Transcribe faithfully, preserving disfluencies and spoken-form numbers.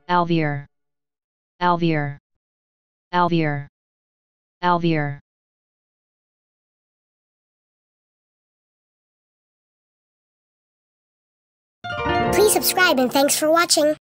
Alvear, Alvear, Alvear, Alvear. Please subscribe and thanks for watching.